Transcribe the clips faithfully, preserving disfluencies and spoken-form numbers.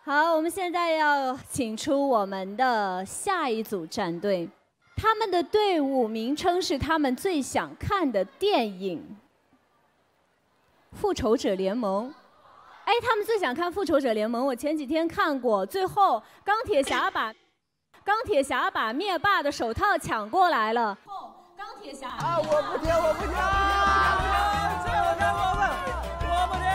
好，我们现在要请出我们的下一组战队，他们的队伍名称是他们最想看的电影《复仇者联盟》。哎，他们最想看《复仇者联盟》，我前几天看过，最后钢铁侠把钢铁侠把灭霸的手套抢过来了。钢铁侠啊，我不听，我不听，我不听，这我跟我们，我不听，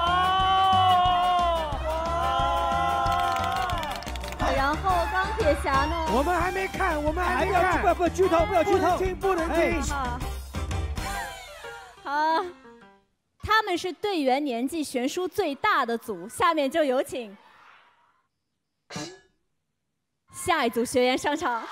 我。然后钢铁侠呢？ 我们还没看，我们还没看， 不要不要剧透，不要剧透， 听不能听。 好，好，他们是队员年纪悬殊最大的组，下面就有请下一组学员上场。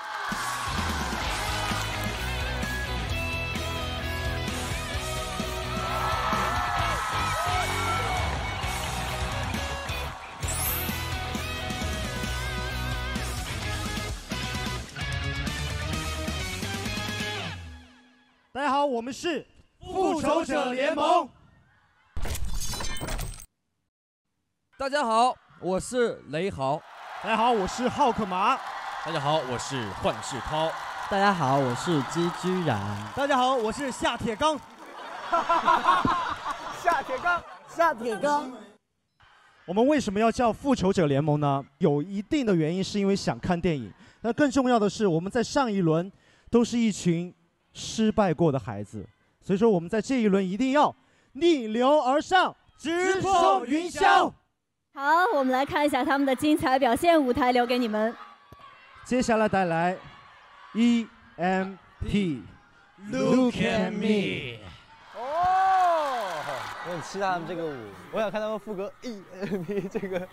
大家好，我们是复仇者联盟。 大家好，我是雷豪。 大家好，我是浩克马。 大家好，我是幻世涛。 大家好，我是鸡居然。 大家好，我是夏铁刚。 夏铁刚，夏铁刚。 我们为什么要叫复仇者联盟呢？有一定的原因，是因为想看电影。那更重要的是，我们在上一轮都是一群失败过的孩子，所以说我们在这一轮一定要逆流而上，直冲云霄。 好，我们来看一下他们的精彩表现，舞台留给你们。 接下来带来 E M P。Look at me。 哦，我很期待他们这个舞，我想看他们副歌 E M P 这个。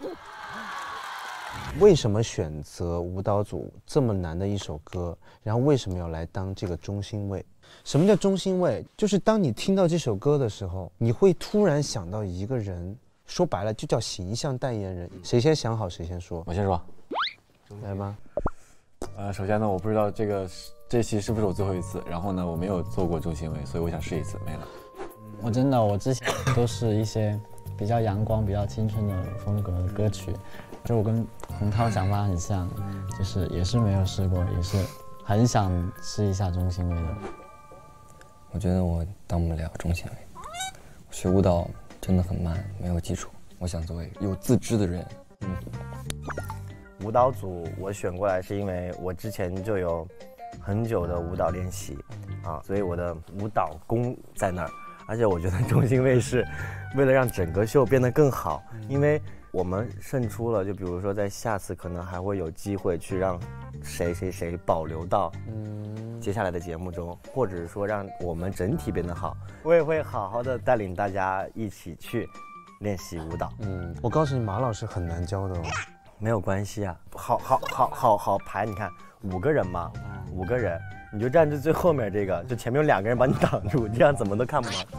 为什么选择舞蹈组这么难的一首歌？然后为什么要来当这个中心位？什么叫中心位？就是当你听到这首歌的时候，你会突然想到一个人，说白了就叫形象代言人。谁先想好谁先说？ 我先说， 来吧。 呃，首先呢，我不知道这个这期是不是我最后一次，然后呢，我没有做过中心位，所以我想试一次，没了。 我真的，我之前都是一些比较阳光、比较青春的风格的歌曲。就我跟洪涛想法很像，就是也是没有试过，也是很想试一下中心位的。 我觉得我当不了中心位，我学舞蹈真的很慢，没有基础。我想作为有自知的人。嗯， 舞蹈组我选过来是因为我之前就有很久的舞蹈练习啊，所以我的舞蹈功在那儿。而且我觉得中心位是为了让整个秀变得更好，因为我们胜出了，就比如说在下次可能还会有机会去让谁谁谁保留到接下来的节目中，或者是说让我们整体变得好。我也会好好的带领大家一起去练习舞蹈。 嗯，我告诉你，马老师很难教的哦。 没有关系啊，好好好好好排，你看五个人嘛，五个人，你就站在最后面这个，就前面有两个人把你挡住，这样怎么都看不完。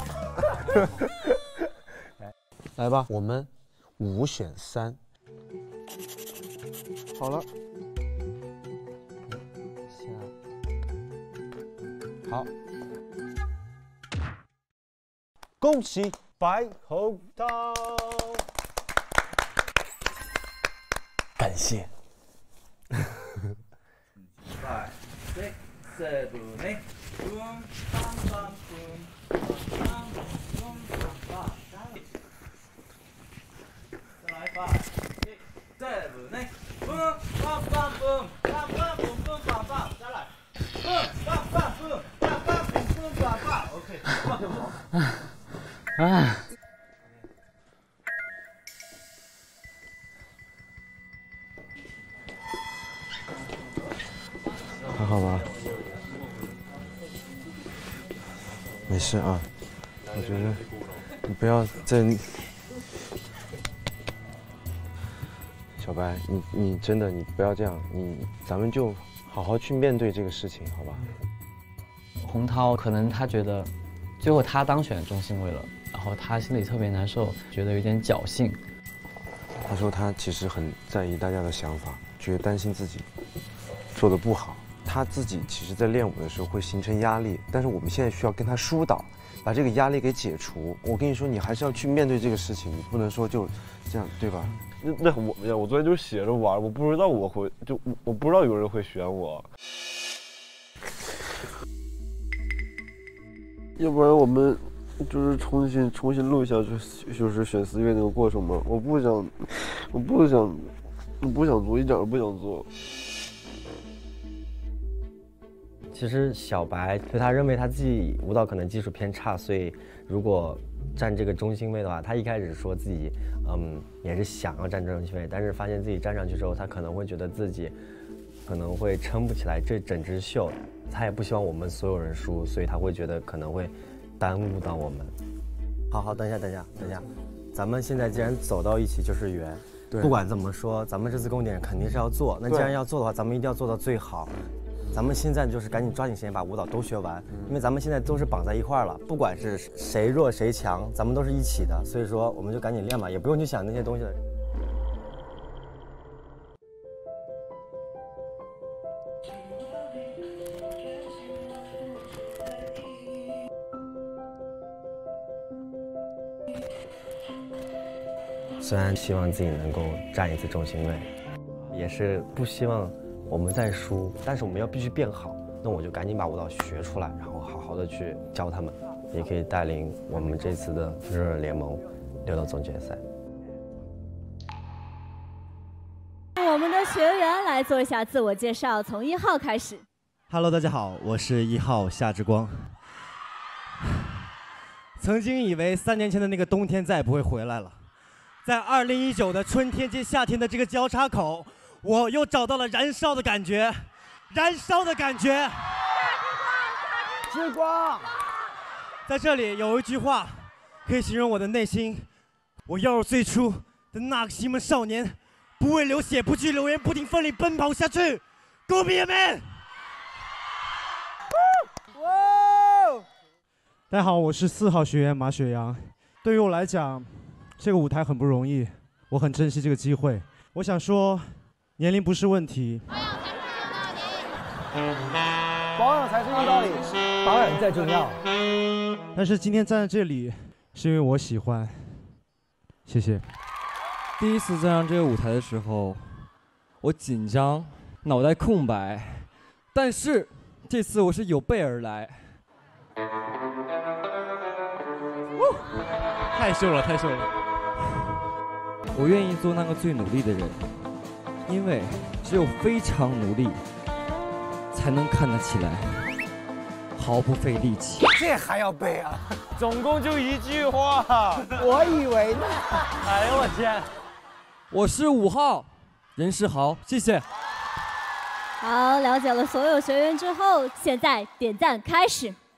来吧，我们五选三。好了，下，好，恭喜白红桃。 感谢。 Five, six, seven, eight, boom, bam, bam, boom, bam, boom, bam, bam. 再来 five, six, seven, eight, boom, bam, bam, boom, bam, bam, boom, boom, bam, bam. 再来 boom, bam, bam, boom, bam, bam, boom, boom, bam, bam. OK. 啊。 还好吧，没事啊。我觉得你不要再，小白，你你真的你不要这样，你咱们就好好去面对这个事情，好吧？ 洪涛可能他觉得最后他当选中心位了，然后他心里特别难受，觉得有点侥幸。 他说他其实很在意大家的想法，觉得担心自己做的不好。 他自己其实在练舞的时候会形成压力，但是我们现在需要跟他疏导，把这个压力给解除。我跟你说，你还是要去面对这个事情，你不能说就这样，对吧？ 那那我我昨天就写着玩，我不知道我会就我不知道有人会选我。要不然我们就是重新重新录一下，就就是选四月那个过程嘛。我不想，我不想，我不想做，一点都不想做。 其实小白就他认为他自己舞蹈可能技术偏差，所以如果站这个中心位的话，他一开始说自己嗯也是想要站这中心位，但是发现自己站上去之后，他可能会觉得自己可能会撑不起来这整支秀，他也不希望我们所有人输，所以他会觉得可能会耽误到我们。好好，等一下，等一下，等一下，咱们现在既然走到一起就是缘，不管怎么说，咱们这次公演肯定是要做。那既然要做的话，咱们一定要做到最好。咱们现在就是赶紧抓紧时间把舞蹈都学完，因为咱们现在都是绑在一块儿了，不管是谁弱谁强，咱们都是一起的，所以说我们就赶紧练吧，也不用去想那些东西了。虽然希望自己能够站一次中心位，也是不希望我们再输，但是我们要必须变好。那我就赶紧把舞蹈学出来，然后好好的去教他们，也可以带领我们这次的复仇者联盟溜到总决赛。 我们的学员来做一下自我介绍，从一号开始。 Hello， 大家好，我是一号夏之光。曾经以为三年前的那个冬天再也不会回来了，在二零一九的春天接夏天的这个交叉口，我又找到了燃烧的感觉，燃烧的感觉。 之光， 在这里有一句话可以形容我的内心，我要是最初的那个西门少年，不畏流血，不惧流言，不停奋力奔跑下去。Go be a man！ 大家好，我是四号学员马雪阳。对于我来讲，这个舞台很不容易，我很珍惜这个机会。我想说，年龄不是问题。 保养才是有道理，保养最重要。 但是今天站在这里，是因为我喜欢。谢谢。 第一次站上这个舞台的时候，我紧张，脑袋空白，但是这次我是有备而来。太秀了，太秀了！我愿意做那个最努力的人，因为只有非常努力，才能看得起来，毫不费力气。 这还要背啊？ 总共就一句话。 我以为呢。 哎呦我天！ 我是五号任世豪，谢谢。 好，了解了所有学员之后，现在点赞开始。